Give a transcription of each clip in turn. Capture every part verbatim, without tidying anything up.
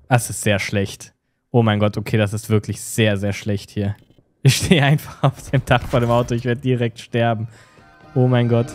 Das ist sehr schlecht. Oh mein Gott, okay, das ist wirklich sehr, sehr schlecht hier. Ich stehe einfach auf dem Dach vor dem Auto. Ich werde direkt sterben. Oh mein Gott.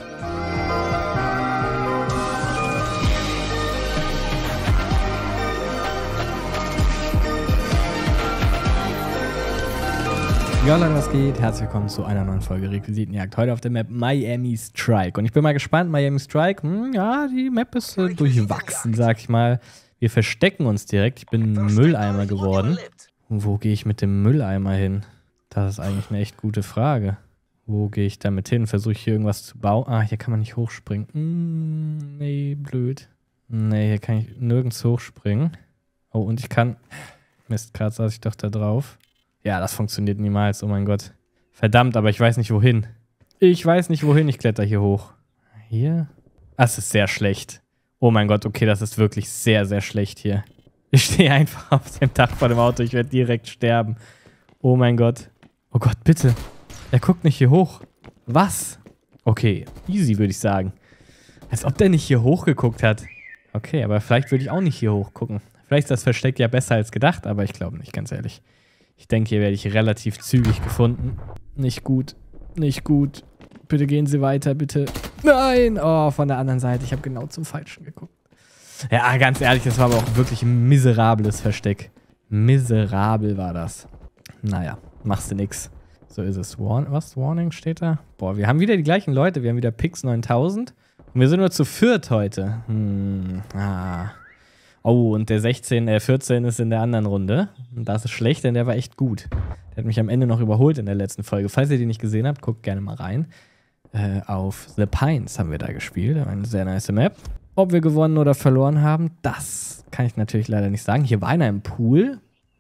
Ja, Leute, was geht? Herzlich willkommen zu einer neuen Folge Requisitenjagd. Heute auf der Map Miami Strike. Und ich bin mal gespannt, Miami Strike, hm, ja, die Map ist äh, durchwachsen, sag ich mal. Wir verstecken uns direkt. Ich bin ein Mülleimer geworden. Und wo gehe ich mit dem Mülleimer hin? Das ist eigentlich eine echt gute Frage. Wo gehe ich damit hin? Versuche ich hier irgendwas zu bauen? Ah, hier kann man nicht hochspringen. Hm, nee, blöd. Nee, hier kann ich nirgends hochspringen. Oh, und ich kann... Mist, gerade saß ich doch da drauf. Ja, das funktioniert niemals, oh mein Gott. Verdammt, aber ich weiß nicht wohin. Ich weiß nicht wohin, ich kletter hier hoch. Hier? Das ist sehr schlecht. Oh mein Gott, okay, das ist wirklich sehr, sehr schlecht hier. Ich stehe einfach auf dem Dach vor dem Auto, ich werde direkt sterben. Oh mein Gott. Oh Gott, bitte. Er guckt nicht hier hoch. Was? Okay, easy würde ich sagen. Als ob der nicht hier hochgeguckt hat. Okay, aber vielleicht würde ich auch nicht hier hochgucken. Vielleicht ist das Versteck ja besser als gedacht, aber ich glaube nicht, ganz ehrlich. Ich denke, hier werde ich relativ zügig gefunden. Nicht gut. Nicht gut. Bitte gehen Sie weiter, bitte. Nein! Oh, von der anderen Seite. Ich habe genau zum Falschen geguckt. Ja, ganz ehrlich, das war aber auch wirklich ein miserables Versteck. Miserabel war das. Naja, machst du nix. So ist es. Warn was? Warning steht da? Boah, wir haben wieder die gleichen Leute. Wir haben wieder Pix neuntausend. Und wir sind nur zu viert heute. Hm, ah... Oh, und der sechzehn, äh, vierzehn ist in der anderen Runde. Und das ist schlecht, denn der war echt gut. Der hat mich am Ende noch überholt in der letzten Folge. Falls ihr die nicht gesehen habt, guckt gerne mal rein. Äh, auf The Pines haben wir da gespielt. Eine sehr nice Map. Ob wir gewonnen oder verloren haben, das kann ich natürlich leider nicht sagen. Hier war einer im Pool.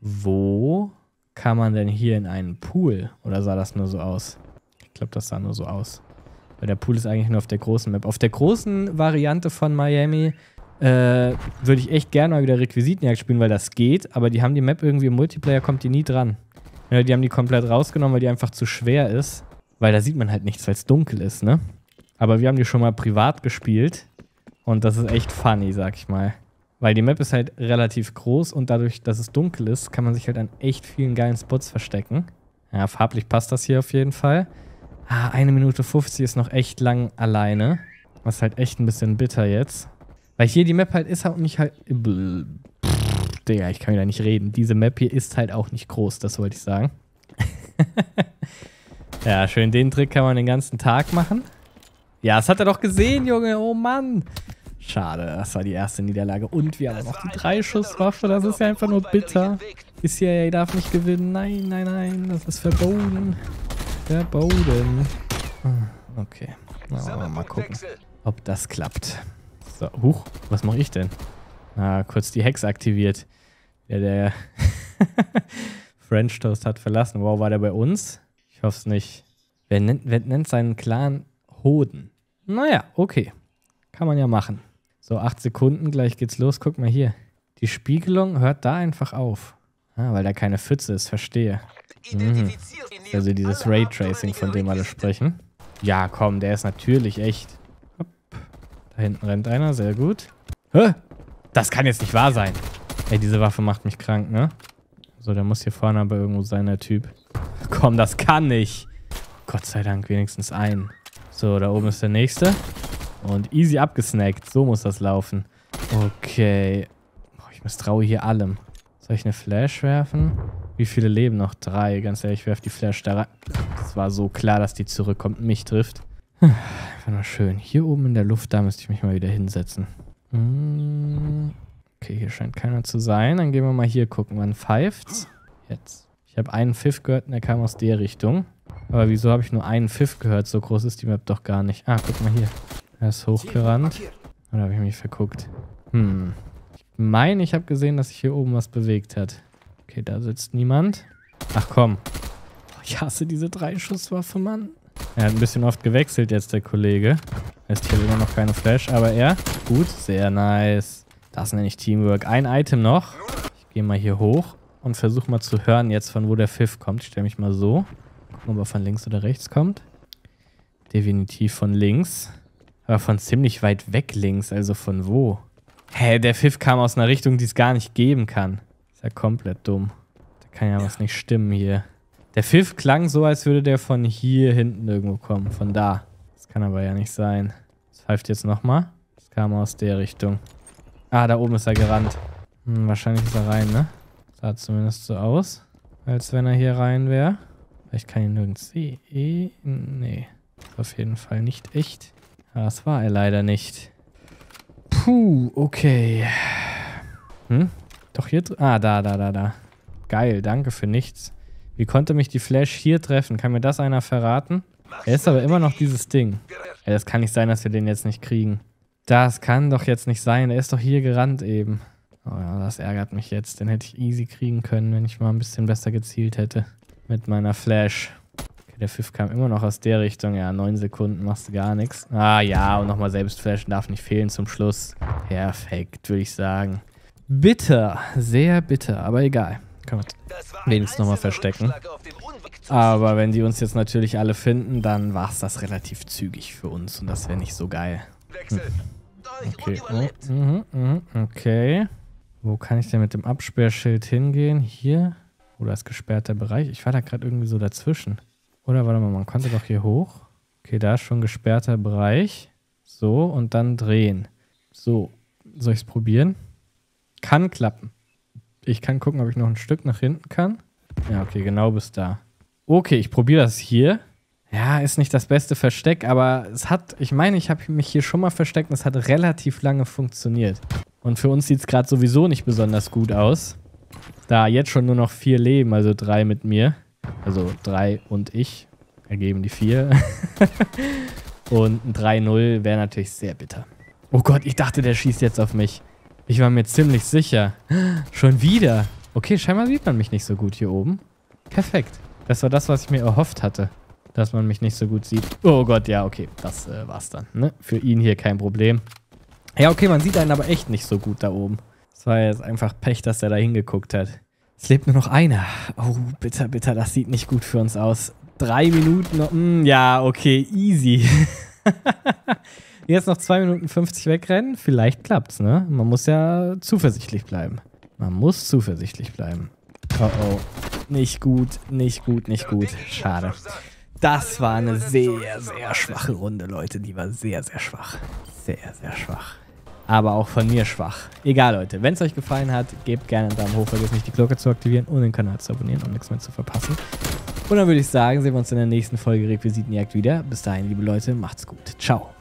Wo kann man denn hier in einen Pool? Oder sah das nur so aus? Ich glaube, das sah nur so aus. Weil der Pool ist eigentlich nur auf der großen Map. Auf der großen Variante von Miami... Äh, würde ich echt gerne mal wieder Requisitenjagd spielen, weil das geht, aber die haben die Map irgendwie im Multiplayer, kommt die nie dran. Ja, die haben die komplett rausgenommen, weil die einfach zu schwer ist, weil da sieht man halt nichts, weil es dunkel ist, ne? Aber wir haben die schon mal privat gespielt und das ist echt funny, sag ich mal. Weil die Map ist halt relativ groß und dadurch, dass es dunkel ist, kann man sich halt an echt vielen geilen Spots verstecken. Ja, farblich passt das hier auf jeden Fall. Ah, eine Minute fünfzig ist noch echt lang alleine. Was ist halt echt ein bisschen bitter jetzt. Weil hier die Map halt ist halt nicht halt... Pff, Digga, ich kann wieder nicht reden. Diese Map hier ist halt auch nicht groß, das wollte ich sagen. Ja, schön, den Trick kann man den ganzen Tag machen. Ja, das hat er doch gesehen, Junge. Oh Mann. Schade, das war die erste Niederlage. Und wir haben noch die Drei-Schuss-Waffe. Das ist ja einfach nur bitter. Die C I A darf nicht gewinnen. Nein, nein, nein. Das ist verboten. Verboten. Okay. Na, mal gucken, ob das klappt. So, huch, was mache ich denn? Ah, kurz die Hex aktiviert. Ja, der French Toast hat verlassen. Wow, war der bei uns? Ich hoffe es nicht. Wer nennt, wer nennt seinen Clan Hoden? Naja, okay. Kann man ja machen. So, acht Sekunden, gleich geht's los. Guck mal hier. Die Spiegelung hört da einfach auf. Ah, weil da keine Pfütze ist, verstehe. Mhm. Also dieses Raytracing, von dem alle sprechen. Ja, komm, der ist natürlich echt... Da hinten rennt einer, sehr gut. Hä? Das kann jetzt nicht wahr sein. Ey, diese Waffe macht mich krank, ne? So, der muss hier vorne aber irgendwo sein, der Typ. Komm, das kann nicht. Gott sei Dank, wenigstens ein. So, da oben ist der nächste. Und easy abgesnackt. So muss das laufen. Okay. Boah, ich misstraue hier allem. Soll ich eine Flash werfen? Wie viele leben noch? Drei. Ganz ehrlich, ich werfe die Flash da rein. Das war so klar, dass die zurückkommt und mich trifft. Einfach nur schön. Hier oben in der Luft, da müsste ich mich mal wieder hinsetzen. Okay, hier scheint keiner zu sein. Dann gehen wir mal hier gucken. Wann pfeift's? Jetzt. Ich habe einen Pfiff gehört und der kam aus der Richtung. Aber wieso habe ich nur einen Pfiff gehört? So groß ist die Map doch gar nicht. Ah, guck mal hier. Er ist hochgerannt. Oder habe ich mich verguckt? Hm. Ich meine, ich habe gesehen, dass sich hier oben was bewegt hat. Okay, da sitzt niemand. Ach komm. Ich hasse diese Drei-Schuss-Waffe, Mann. Er hat ein bisschen oft gewechselt jetzt, der Kollege. Ist hier immer noch keine Flash, aber er... Gut, sehr nice. Das nenne ich Teamwork. Ein Item noch. Ich gehe mal hier hoch und versuche mal zu hören jetzt, von wo der Pfiff kommt. Ich stelle mich mal so. Gucken, ob er von links oder rechts kommt. Definitiv von links. Aber von ziemlich weit weg links, also von wo? Hä, der Pfiff kam aus einer Richtung, die es gar nicht geben kann. Ist ja komplett dumm. Da kann ja was nicht stimmen hier. Der Pfiff klang so, als würde der von hier hinten irgendwo kommen. Von da. Das kann aber ja nicht sein. Das pfeift jetzt nochmal. Das kam aus der Richtung. Ah, da oben ist er gerannt. Hm, wahrscheinlich ist er rein, ne? Sah zumindest so aus. Als wenn er hier rein wäre. Vielleicht kann ich ihn nirgends sehen. Nee. Auf jeden Fall nicht echt. Ja, das war er leider nicht. Puh, okay. Hm? Doch hier drin? Ah, da, da, da, da. Geil, danke für nichts. Wie konnte mich die Flash hier treffen? Kann mir das einer verraten? Er ist aber immer noch dieses Ding. Ey, das kann nicht sein, dass wir den jetzt nicht kriegen. Das kann doch jetzt nicht sein. Er ist doch hier gerannt eben. Oh ja, das ärgert mich jetzt. Den hätte ich easy kriegen können, wenn ich mal ein bisschen besser gezielt hätte. Mit meiner Flash. Okay, der Pfiff kam immer noch aus der Richtung. Ja, neun Sekunden machst du gar nichts. Ah ja, und nochmal selbst flashen darf nicht fehlen zum Schluss. Perfekt, würde ich sagen. Bitter. Sehr bitter, aber egal. Können wir wenigstens nochmal verstecken. Aber wenn die uns jetzt natürlich alle finden, dann war es das relativ zügig für uns. Und das wäre nicht so geil. Hm. Okay. Oh, mhm, mhm, okay. Wo kann ich denn mit dem Absperrschild hingehen? Hier? Oder ist gesperrter Bereich? Ich war da gerade irgendwie so dazwischen. Oder warte mal, man konnte doch hier hoch. Okay, da ist schon gesperrter Bereich. So, und dann drehen. So, soll ich es probieren? Kann klappen. Ich kann gucken, ob ich noch ein Stück nach hinten kann. Ja, okay, genau bis da. Okay, ich probiere das hier. Ja, ist nicht das beste Versteck, aber es hat, ich meine, ich habe mich hier schon mal versteckt und es hat relativ lange funktioniert. Und für uns sieht es gerade sowieso nicht besonders gut aus. Da jetzt schon nur noch vier leben, also drei mit mir. Also drei und ich ergeben die vier. Und ein drei null wäre natürlich sehr bitter. Oh Gott, ich dachte, der schießt jetzt auf mich. Ich war mir ziemlich sicher. Schon wieder. Okay, scheinbar sieht man mich nicht so gut hier oben. Perfekt. Das war das, was ich mir erhofft hatte. Dass man mich nicht so gut sieht. Oh Gott, ja, okay. Das äh, war's dann. Ne? Für ihn hier kein Problem. Ja, okay, man sieht einen aber echt nicht so gut da oben. Es war jetzt einfach Pech, dass der da hingeguckt hat. Es lebt nur noch einer. Oh, bitter, bitter. Das sieht nicht gut für uns aus. Drei Minuten noch. Mm, ja, okay, easy. Jetzt noch zwei Minuten fünfzig wegrennen. Vielleicht klappt's, ne? Man muss ja zuversichtlich bleiben. Man muss zuversichtlich bleiben. Oh, oh. Nicht gut, nicht gut, nicht gut. Schade. Das war eine sehr, sehr schwache Runde, Leute. Die war sehr, sehr schwach. Sehr, sehr schwach. Aber auch von mir schwach. Egal, Leute. Wenn es euch gefallen hat, gebt gerne einen Daumen hoch. Vergesst nicht, die Glocke zu aktivieren und den Kanal zu abonnieren, um nichts mehr zu verpassen. Und dann würde ich sagen, sehen wir uns in der nächsten Folge Requisitenjagd wieder. Bis dahin, liebe Leute, macht's gut. Ciao.